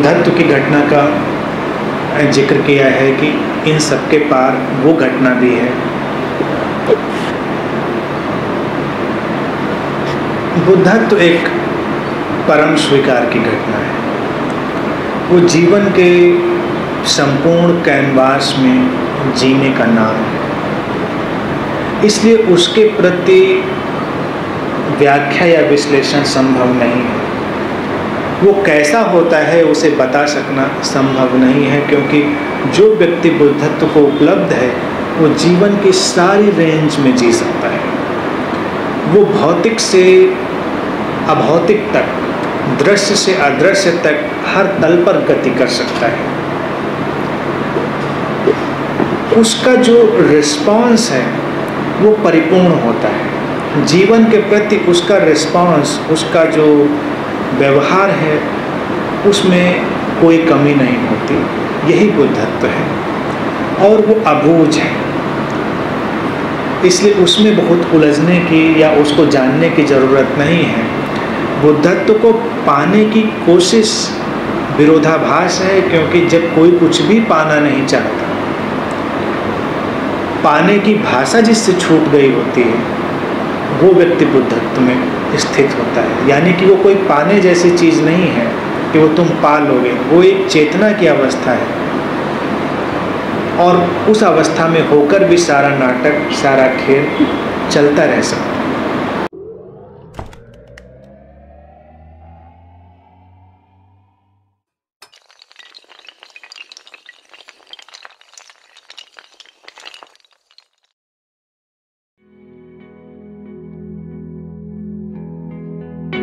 बुद्धत्व की घटना का जिक्र किया है कि इन सबके पार वो घटना भी है। बुद्धत्व एक परम स्वीकार की घटना है। वो जीवन के संपूर्ण कैनवास में जीने का नाम है, इसलिए उसके प्रति व्याख्या या विश्लेषण संभव नहीं है। वो कैसा होता है उसे बता सकना संभव नहीं है, क्योंकि जो व्यक्ति बुद्धत्व को उपलब्ध है वो जीवन की सारी रेंज में जी सकता है। वो भौतिक से अभौतिक तक, दृश्य से अदृश्य तक हर तल पर गति कर सकता है। उसका जो रिस्पॉन्स है वो परिपूर्ण होता है। जीवन के प्रति उसका रिस्पॉन्स, उसका जो व्यवहार है, उसमें कोई कमी नहीं होती। यही बुद्धत्व है और वो अबूझ है, इसलिए उसमें बहुत उलझने की या उसको जानने की ज़रूरत नहीं है। बुद्धत्व को पाने की कोशिश विरोधाभास है, क्योंकि जब कोई कुछ भी पाना नहीं चाहता, पाने की भाषा जिससे छूट गई होती है, वो व्यक्ति बुद्धत्व में स्थित होता है। यानी कि वो कोई पाने जैसी चीज़ नहीं है कि वो तुम पा लोगे, वो एक चेतना की अवस्था है। और उस अवस्था में होकर भी सारा नाटक, सारा खेल चलता रह सकता है।